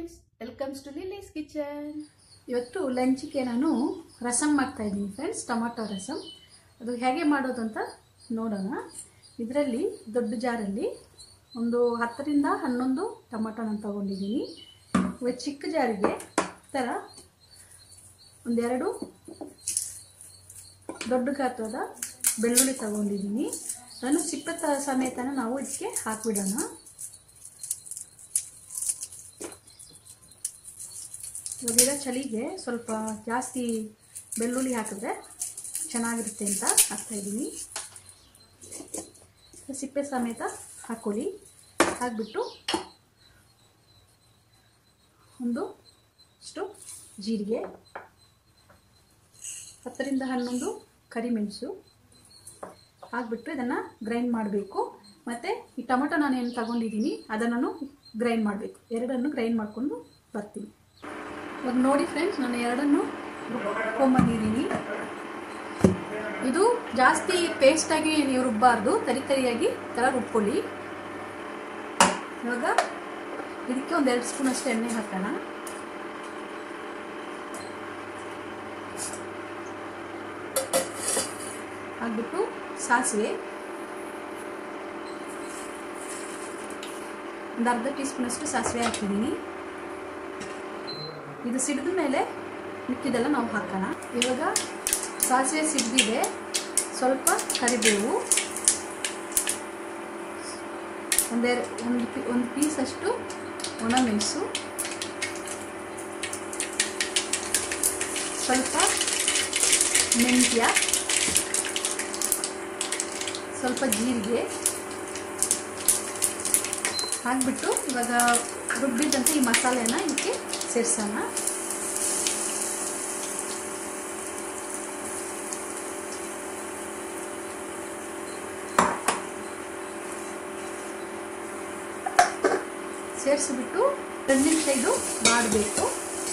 Friends, welcomes to Lily's kitchen. ಇವತ್ತು ಲಂಚ್ಗೆ ನಾನು ರಸಮ್ ಮಾಡ್ತಾ ಇದ್ದೀನಿ ಫ್ರೆಂಡ್ಸ್, ಟೊಮಾಟೊ ರಸಮ್. ಅದು ಹೇಗೆ ಮಾಡೋದು ಅಂತ ನೋಡೋಣ. ಇದರಲ್ಲಿ ದೊಡ್ಡ ಜಾರಲ್ಲಿ ಒಂದು 10 ರಿಂದ 11 ಟೊಮಾಟೊನ ತಗೊಂಡಿದ್ದೀನಿ. ಇವತ್ತು ಚಿಕ್ಕ ಜಾರಿಗೆ ಈ ಥರ ಒಂದೆರಡು ದೊಡ್ಡ ಗಾತ್ರದ ಬೆಳ್ಳುಳ್ಳಿ ತಗೊಂಡಿದ್ದೀನಿ. ಅದನ್ನು ಸಿಪ್ಪೆ ಸಮೇತನ ನಾವು ಇದಕ್ಕೆ ಹಾಕಿಬಿಡೋಣ. ಇವಾಗಿರೋ ಚಳಿಗೆ ಸ್ವಲ್ಪ ಜಾಸ್ತಿ ಬೆಳ್ಳುಳ್ಳಿ ಹಾಕಿದ್ರೆ ಚೆನ್ನಾಗಿರುತ್ತೆ ಅಂತ ಹಾಕ್ತಾಯಿದ್ದೀನಿ. ಸಿಪ್ಪೆ ಸಮೇತ ಹಾಕ್ಕೊಳ್ಳಿ. ಹಾಕಿಬಿಟ್ಟು ಒಂದಷ್ಟು ಜೀರಿಗೆ, 10 ರಿಂದ 11 ಕರಿಮೆಣಸು ಹಾಕ್ಬಿಟ್ಟು ಇದನ್ನು ಗ್ರೈಂಡ್ ಮಾಡಬೇಕು. ಮತ್ತು ಈ ಟೊಮೆಟೊ ನಾನೇನು ತಗೊಂಡಿದ್ದೀನಿ ಅದನ್ನು ಗ್ರೈಂಡ್ ಮಾಡಬೇಕು. ಎರಡನ್ನು ಗ್ರೈಂಡ್ ಮಾಡಿಕೊಂಡು ಬರ್ತೀನಿ. ಇವಾಗ ನೋಡಿ ಫ್ರೆಂಡ್ಸ್, ನಾನು ಎರಡನ್ನು ರುಬ್ಕೊಂಡ್ಬಂದಿದ್ದೀನಿ. ಇದು ಜಾಸ್ತಿ ಪೇಸ್ಟಾಗಿ ನೀವು ರುಬ್ಬಾರ್ದು, ತರಿಯಾಗಿ ಥರ ರುಬ್ಕೊಳ್ಳಿ. ಇವಾಗ ಇದಕ್ಕೆ ಒಂದು 2 ಸ್ಪೂನ್ ಅಷ್ಟು ಎಣ್ಣೆ ಹಾಕೋಣ. ಹಾಕ್ಬಿಟ್ಟು ಸಾಸಿವೆ ಒಂದು ಅರ್ಧ ಟೀ ಸ್ಪೂನ್ ಅಷ್ಟು ಸಾಸಿವೆ ಹಾಕಿದ್ದೀನಿ. ಇದು ಸಿಡಿದ ಮೇಲೆ ಮಿಕ್ಕಿದೆಲ್ಲ ನಾವು ಹಾಕೋಣ. ಇವಾಗ ಸಾಸಿವೆ ಸಿಡಿದಿದೆ. ಸ್ವಲ್ಪ ಕರಿಬೇವು, ಒಂದು ಪೀಸ್ ಅಷ್ಟು ಒಣಮೆಣಸು, ಸ್ವಲ್ಪ ಮೆಂತ್ಯ, ಸ್ವಲ್ಪ ಜೀರಿಗೆ ಹಾಕ್ಬಿಟ್ಟು ಇವಾಗ ರುಬ್ಬಿದಂತೆ ಈ ಮಸಾಲೆನ ಇದಕ್ಕೆ ಸೇರಿಸೋಣ. ಸೇರಿಸಿಬಿಟ್ಟು 2 ನಿಮಿಷ ಇದು ಮಾಡಬೇಕು.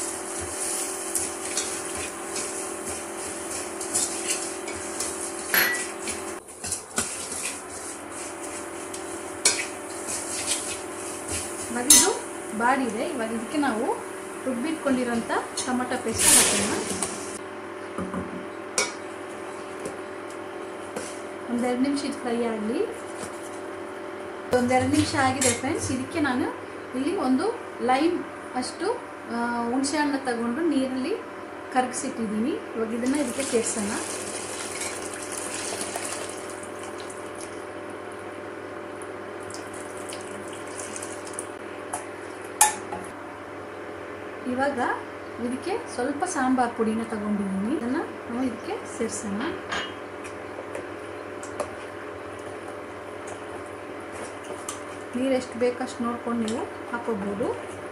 ಇವಾಗ ಇದು ಬಾಡಿದೆ. ಇವಾಗ ಇದಕ್ಕೆ ನಾವು ರುಬ್ಬಿಟ್ಕೊಂಡಿರೋಂಥ ಟೊಮೆಟೊ ಪೇಸ್ಟ್ ಹಾಕೋಣ. ಒಂದೆರಡು ನಿಮಿಷ ಇದು ಫ್ರೈ ಆಗಲಿ. ಒಂದೆರಡು ನಿಮಿಷ ಆಗಿದೆ ಫ್ರೆಂಡ್ಸ್. ಇದಕ್ಕೆ ನಾನು ಇಲ್ಲಿ ಒಂದು ಲೈಮ್ ಅಷ್ಟು ಹುಣಸೆ ಹಣ್ಣು ತಗೊಂಡು ನೀರಲ್ಲಿ ಕರಗಿಸಿಟ್ಟಿದ್ದೀನಿ. ಇವಾಗ ಇದನ್ನು ಇದಕ್ಕೆ ಸೇರಿಸೋಣ. ಇವಾಗ ಇದಕ್ಕೆ ಸ್ವಲ್ಪ ಸಾಂಬಾರು ಪುಡಿನ ತಗೊಂಡಿದ್ದೀನಿ. ಅದನ್ನು ನಾವು ಇದಕ್ಕೆ ಸೇರಿಸೋಣ. ನೀರು ಎಷ್ಟು ಬೇಕಷ್ಟು ನೋಡ್ಕೊಂಡು ನೀವು ಹಾಕೋಬೋದು.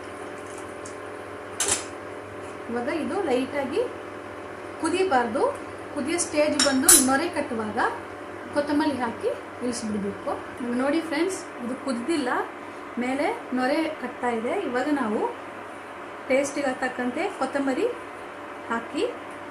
ಇವಾಗ ಇದು ಲೈಟಾಗಿ ಕುದಿಬಾರ್ದು. ಕುದಿಯೋ ಸ್ಟೇಜ್ ಬಂದು ನೊರೆ ಕಟ್ಟುವಾಗ ಕೊತ್ತಂಬರಿ ಹಾಕಿ ಇಳಿಸ್ಬಿಡ್ಬೇಕು. ನೋಡಿ ಫ್ರೆಂಡ್ಸ್, ಇದು ಕುದಿದಿಲ್ಲ, ಮೇಲೆ ನೊರೆ ಕಟ್ತಾ ಇದೆ. ಇವಾಗ ನಾವು ಟೇಸ್ಟಿಗೆ ತಕ್ಕಂತೆ ಕೊತ್ತಂಬರಿ ಹಾಕಿ,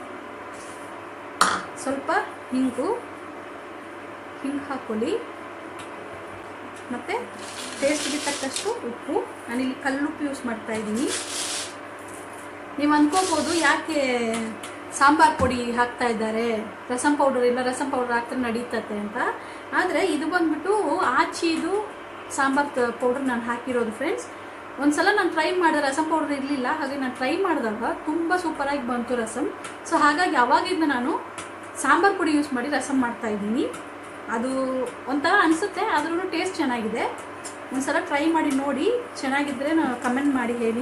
ಸ್ವಲ್ಪ ಹಿಂಗು ಹಾಕೊಳ್ಳಿ, ಮತ್ತು ಟೇಸ್ಟಿಗೆ ತಕ್ಕಷ್ಟು ಉಪ್ಪು. ನಾನಿಲ್ಲಿ ಕಲ್ಲುಪ್ಪು ಯೂಸ್ ಮಾಡ್ತಾ ಇದ್ದೀನಿ. ನೀವು ಅಂದ್ಕೋಬೋದು ಯಾಕೆ ಸಾಂಬಾರು ಪುಡಿ ಹಾಕ್ತಾ ಇದ್ದಾರೆ, ರಸಮ್ ಪೌಡರ್ ಇಲ್ಲ, ರಸಮ್ ಪೌಡರ್ ಹಾಕ್ತಾರೆ ನಡೀತತೆ ಅಂತ. ಆದರೆ ಇದು ಬಂದ್ಬಿಟ್ಟು ಆಚಿದು ಸಾಂಬಾರು ಪೌಡರ್ ನಾನು ಹಾಕಿರೋದು ಫ್ರೆಂಡ್ಸ್. ಒಂದ್ಸಲ ನಾನು ಟ್ರೈ ಮಾಡಿದೆ, ರಸಮ್ ಪೌಡರ್ ಇರಲಿಲ್ಲ. ಹಾಗೆ ನಾನು ಟ್ರೈ ಮಾಡಿದಾಗ ತುಂಬ ಸೂಪರಾಗಿ ಬಂತು ರಸಮ್. ಸೊ ಹಾಗಾಗಿ ಅವಾಗಿಂದ ನಾನು ಸಾಂಬಾರು ಪುಡಿ ಯೂಸ್ ಮಾಡಿ ರಸಮ್ ಮಾಡ್ತಾ ಇದ್ದೀನಿ. ಅದು ಒಂಥರ ಅನಿಸುತ್ತೆ, ಆದ್ರೂ ಟೇಸ್ಟ್ ಚೆನ್ನಾಗಿದೆ. ಒಂದ್ಸಲ ಟ್ರೈ ಮಾಡಿ ನೋಡಿ, ಚೆನ್ನಾಗಿದ್ದರೆ ಕಮೆಂಟ್ ಮಾಡಿ ಹೇಳಿ.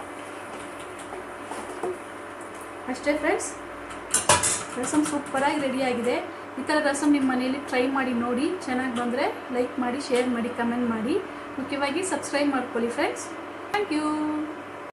ಅಷ್ಟೇ ಫ್ರೆಂಡ್ಸ್, ರಸಮ್ ಸೂಪರಾಗಿ ರೆಡಿಯಾಗಿದೆ. ಈ ಥರ ರಸಮ್ ನಿಮ್ಮ ಮನೆಯಲ್ಲಿ ಟ್ರೈ ಮಾಡಿ ನೋಡಿ. ಚೆನ್ನಾಗಿ ಬಂದರೆ ಲೈಕ್ ಮಾಡಿ, ಶೇರ್ ಮಾಡಿ, ಕಮೆಂಟ್ ಮಾಡಿ. ಮುಖ್ಯವಾಗಿ ಸಬ್ಸ್ಕ್ರೈಬ್ ಮಾಡ್ಕೊಳ್ಳಿ ಫ್ರೆಂಡ್ಸ್. Thank you.